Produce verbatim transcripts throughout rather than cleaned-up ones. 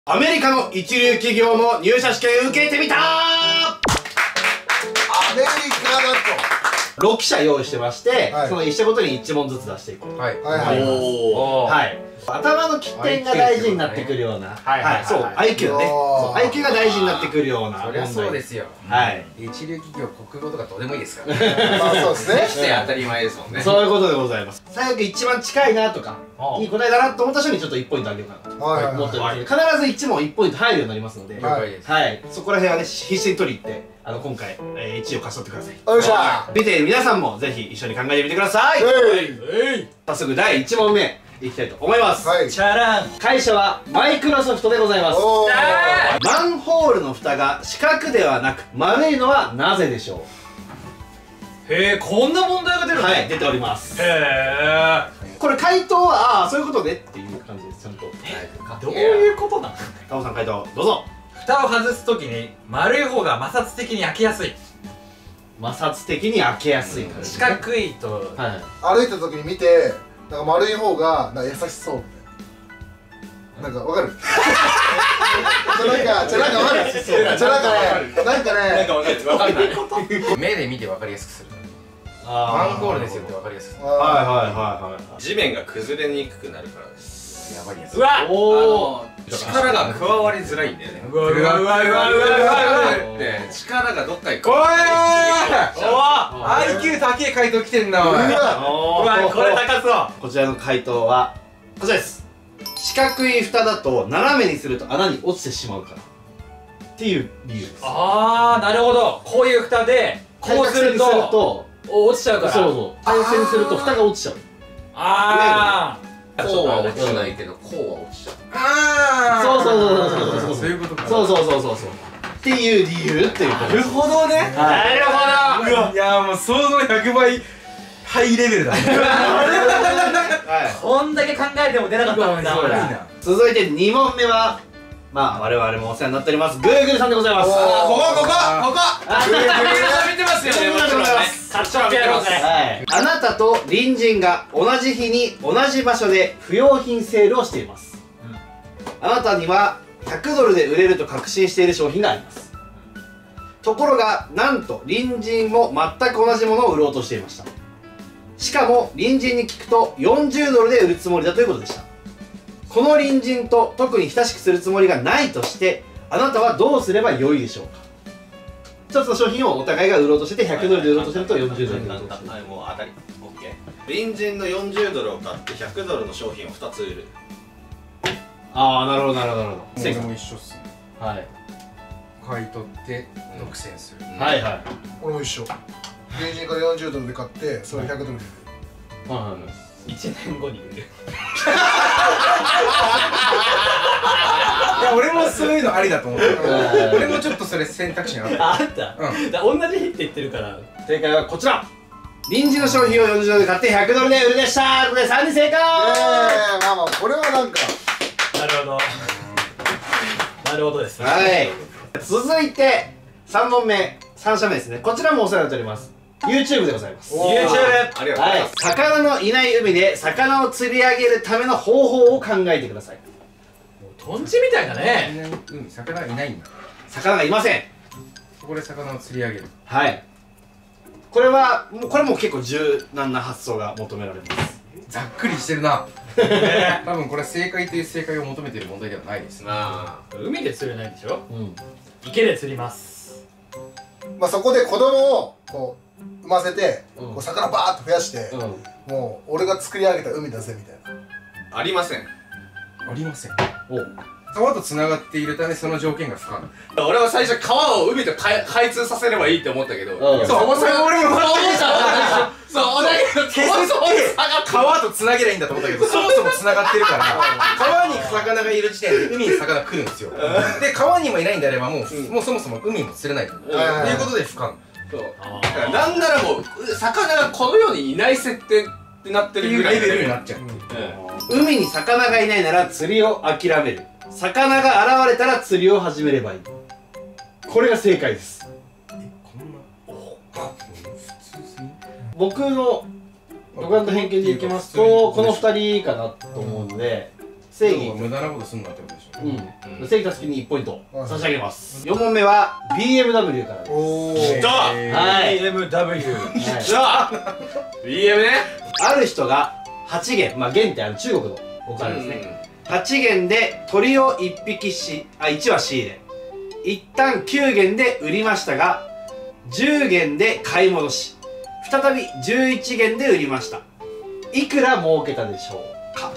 アメリカの一流企業の入社試験受けてみたー。 アメリカだとろく社用意してまして、 はい、 そのいっ社ごとにいち問ずつ出していこうと。 はいはいはい。 おー、はい。頭の起点が大事になってくるような、はいはい、そう アイキュー ね、そう アイキュー が大事になってくるような問題。 そりゃそうですよ。はい。一流企業国語とかどうでもいいですから。 まあそうですね。 して当たり前ですもんね。 そういうことでございます。最悪一番近いなとかいい答えだなと思った人にちょっといちポイントあげようかなと思っておりますので、必ずいち問いちポイント入るようになりますので、はい、そこら辺はね必死に取り入ってあの今回いちいを勝ち取ってください。よいしょ。見ている皆さんもぜひ一緒に考えてみてください。早速だいいち問目いきたいと思います。はい、チャラン。会社はマイクロソフトでございます。マンホールの蓋が四角ではなく丸いのはなぜでしょう。 へえ、こんな問題が出るの。 はい、出ております。へえ。 これ回答はああそういうことねっていう感じです。ちゃんとどういうことなの。 タモさん回答どうぞ。 蓋を外すときに丸い方が摩擦的に開けやすい。 摩擦的に開けやすい。 四角いと歩いた時に見てなんか丸い方がなんか優しそうみたいな。なんかわかる？じゃなんかじゃなんかわかる？じゃなんかねなんかねなんかわかるわかんない。目で見てわかりやすくする。マンホールですよってわかりやすくする。 はいはいはいはい。 地面が崩れにくくなるからです。やばいやつ。 うわおお。力が加わりづらいんだよね。 うわうわうわうわうわうわって力がどっか行く。 おい。おお。アイキュー 高い回答来てんなおい。うわこれ高そう。 こちらの回答はこちらです。四角い蓋だと斜めにすると穴に落ちてしまうからっていう理由です。 ああなるほど。こういう蓋でこうすると落ちちゃうから。 そうそう。対戦すると蓋が落ちちゃう。 ああ。 こうは落ちないけどこうは落ちちゃう。 ああ。 そうそうそうそうそう。 そういうことか。 そうそうそうそうそう。っていう理由っていうこと。 なるほどね。なるほど。いやもう想像ひゃくばいハイレベルだね。こんだけ考えても出なかったもんな。 続いてに問目はまあ我々もお世話になっております Google さんでございます。 ここここここ。見てますよね。もちろんね。 カッチョンやろうぜ。 あなたと隣人が同じ日に同じ場所で不用品セールをしています。あなたにはひゃくドルで売れると確信している商品があります。ところがなんと隣人も全く同じものを売ろうとしていました。しかも隣人に聞くとよんじゅうドルで売るつもりだということでした。この隣人と特に親しくするつもりがないとしてあなたはどうすればよいでしょうか。一つの商品をお互いが売ろうとしてひゃくドルで売ろうとするとよんじゅうドルで売ろうとする。 はい、もう当たり。オッケー。隣人のよんじゅうドルを買ってひゃくドルの商品をふたつ売る。 ああなるほどなるほどなるほど。 俺も一緒っすね。 はい。 買い取って独占する。 はいはい。 俺も一緒。隣人からよんじゅうドルで買ってそれひゃくドルで売る。 はい。 いちねんごに売る。いや俺もそういうのありだと思う。俺もちょっとそれ選択肢にあった。 あった。同じ日って言ってるから。 正解はこちら。隣人の商品をよんじゅうドルで買ってひゃくドルで売るでした。ということでさんにん正解。 まあまあこれはなんかなるほど。なるほどです。 はい。続いてさん問目さん社目ですね。こちらもお世話になっております。YouTube でございます。 YouTube。 ありがとうございはい。 ます。 魚のいない海で魚を釣り上げるための方法を考えてください。 トンチみたいだね。 うん、魚がいないんだ。 魚がいません。 そこで魚を釣り上げる。 はい。これはもうこれも結構柔軟な発想が求められます。 ざっくりしてるな。多分これ正解という正解を求めている問題ではないですな。 海で釣れないんでしょ。 うん。 池で釣ります。 まあそこで子供をこう産ませてこう魚バーッと増やしてもう俺が作り上げた海だぜみたいな。 ありません。ありません。 お。 川とつながっているためその条件が不可能。俺は最初川を海と開通させればいいって思ったけど、そもそも俺もそう思ったんですよ。そうだけどそもそも川とつなげりゃいいんだと思ったけど、そもそもつながってるから川に魚がいる時点で海に魚来るんですよ。で川にもいないんであればもうもうそもそも海も釣れないということで不可能。なんならもう魚がこの世にいない設定ってなってるぐらいレベルになっちゃう。 海に魚がいないなら釣りを諦める。魚が現れたら釣りを始めればいい。これが正解です。僕の独断と偏見でいきますとこのふたりかなと思うので、 正義無駄なことすんなってことでしょ。 うん、正義たすきにいちポイント差し上げます。よん問目は ビーエムダブリュー からです。 おお来た。 はいビーエムダブリュー来た。ビーエム ね。 ある人がはちげん、まあ元ってあの中国のお金ですね、はちげんで鳥をいっぴきしあいちわ仕入れ、一旦きゅうげんで売りましたがじゅうげんで買い戻し、再びじゅういちげんで売りました。いくら儲けたでしょうか。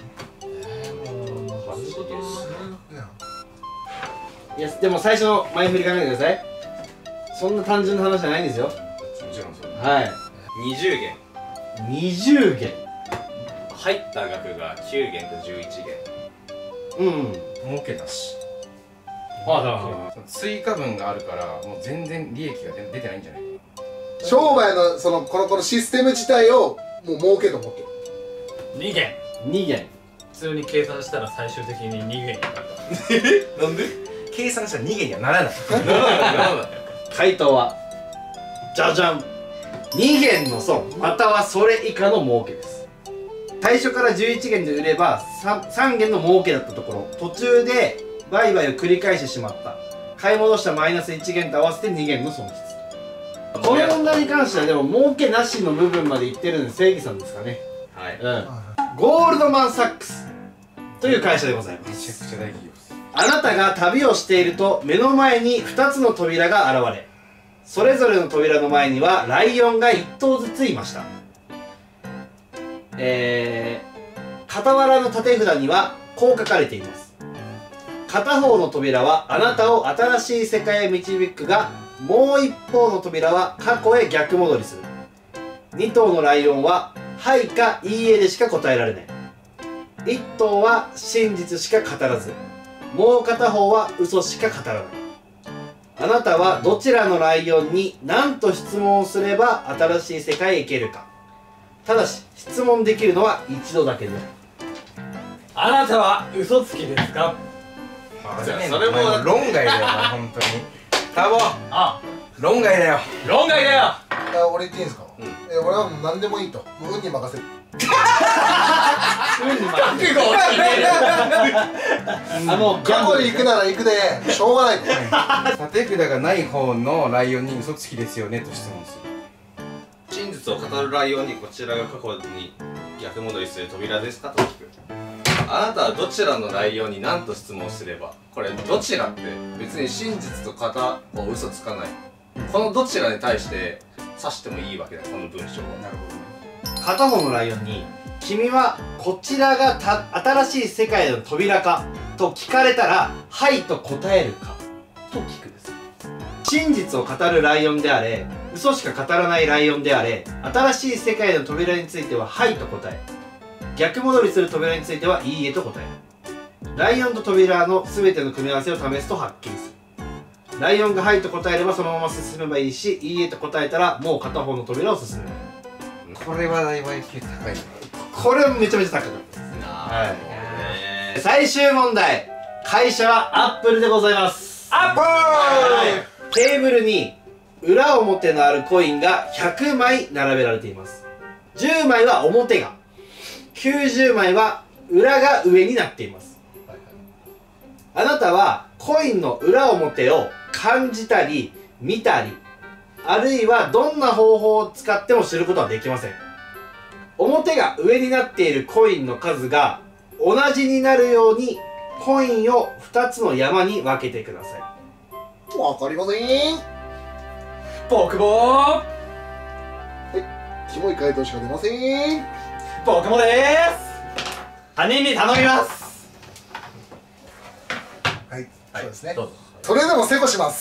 いやでも最初の前振り考えてください。そんな単純な話じゃないんですよ。 もちろんそう。 はいにじゅうげん。 にじゅうげん。 入った額がきゅうげんとじゅういちげん。 うん儲けなし。 あなるほど。 追加分があるからもう全然利益が出出てないんじゃないかな。 商売のそのこのこのシステム自体をもう儲けと思ってる。 にげん。 にげん。 普通に計算したら最終的ににげんになった。 なんで？計算したらにげんにはならない。 回答はじゃじゃん、にげんの損またはそれ以下の儲けです。最初からじゅういちげんで売れば 3, さんげんの儲けだったところ、途中で売買を繰り返してしまった、買い戻したマイナスいちげんと合わせてにげんの損失。この問題に関してはでも儲けなしの部分までいってるんで正義さんですかね。 はい。 うん、ゴールドマン・サックスという会社でございまめちゃす。 くちゃ大企業です。 あなたが旅をしていると目の前にふたつの扉が現れ、それぞれの扉の前にはライオンがいっとうずついました。えー、傍らの縦札にはこう書かれています。片方の扉はあなたを新しい世界へ導くが、もう一方の扉は過去へ逆戻りする。にとうのライオンははいかいいえでしか答えられない。いっとうは真実しか語らず、もう片方は嘘しか語らない。あなたはどちらのライオンに何と質問をすれば新しい世界へ行けるか。ただし質問できるのは一度だけで。 あなたは嘘つきですか。 じゃあそれも論外だよな本当に。タボあ、 論外だよ。 論外だよ。 あ俺言っていいんですか。え俺はもう何でもいいと、もう運に任せる。 覚悟を決める。 あもう過去に行くなら行くでしょうがないと。 縦札がない方のライオンに嘘つきですよねと質問する。 真実を語るライオンにこちらが過去に逆戻りする扉ですかと聞く。あなたはどちらのライオンに何と質問すれば、これどちらって別に真実と型を嘘つかない、このどちらに対して指してもいいわけだ、この文章は。なるほど。 片方のライオンに君はこちらがた新しい世界の扉かと聞かれたらはいと答えるかと聞くです。真実を語るライオンであれ嘘しか語らないライオンであれ、新しい世界の扉についてははいと答え、逆戻りする扉についてはいいえと答える。ライオンと扉の全ての組み合わせを試すとはっきりする。ライオンがはいと答えればそのまま進めばいいし、いいえと答えたらもう片方の扉を進める。 これはだいぶ アイキュー 高いな。 これはめちゃめちゃ高かったです。 なるほどね。 最終問題、会社はアップルでございます。 アップはい、テーブルに裏表のあるコインがひゃくまい並べられています。じゅうまいは表が、きゅうじゅうまいは裏が上になっています。あなたはコインの裏表を感じたり見たり、あるいはどんな方法を使っても知ることはできません。表が上になっているコインの数が同じになるようにコインをふたつの山に分けてください。 わかりません。 僕もキモい回答しか出ません。 僕もでーす。他人に頼みます。 はい、そうですね。 どうぞ。 それでも成功します。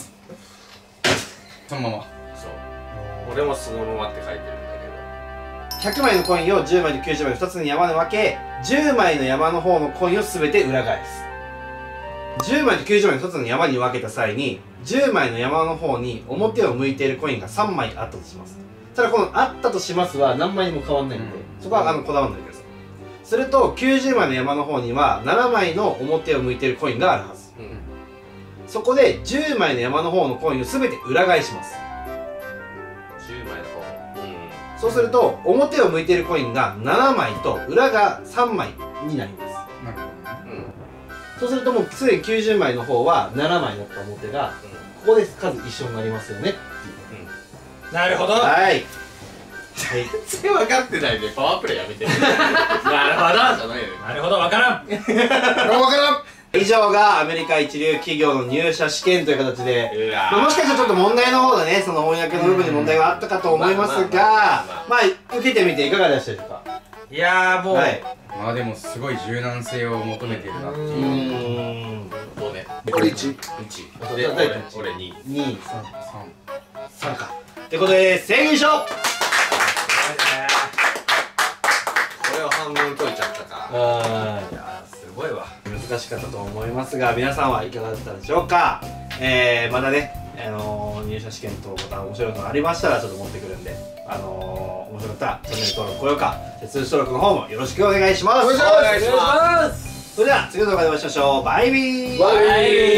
そのまま。 そう。俺もそのままって書いてるんだけど。 ひゃくまいのコインをじゅうまいときゅうじゅうまいのふたつの山で分け、じゅうまいの山の方のコインを全て裏返す。じゅうまいときゅうじゅうまいのふたつの山に分けた際に、じゅうまいの山の方に表を向いているコインがさんまいあったとします。ただこのあったとしますは何枚にも変わんないので、そこはあのこだわらないでください。するときゅうじゅうまいの山の方にはななまいの表を向いているコインがあるはず。 うん。 そこでじゅうまいの山の方のコインを全て裏返します。 じゅうまいの方。うん。 そうすると表を向いているコインがななまいと裏がさんまいになります。 なるほど。 そうするともうすでにきゅうじゅうまいの方はななまいだった表がここで数一緒になりますよね。 なるほど。 はい。 全然分かってないでパワープレイやめて。なるほどじゃないよ。 なるほど、わからん。 分からん。 以上がアメリカ一流企業の入社試験という形で、 うわまあもしかしたらちょっと問題の方でね、その翻訳の部分に問題があったかと思いますが、まあ受けてみていかがでしたでしょうか。 いやーもう、 はい。 まあでもすごい柔軟性を求めてるなってういうーん。 どうね。 俺いち。 いち。で俺俺に。 に、 ささんか。ってことで正義賞。 これを半分解いちゃったか。 あいやーすごいわ。 難しかったと思いますが、皆さんはいかがだったでしょうか。えー、またね、あのー、入社試験とまた面白いのがありましたらちょっと持ってくるんで、あのー、面白かったらチャンネル登録、高評価、接通登録の方もよろしくお願いします。 お願いします。 それでは次の動画でお会いしましょう。バイビー。 バイビー。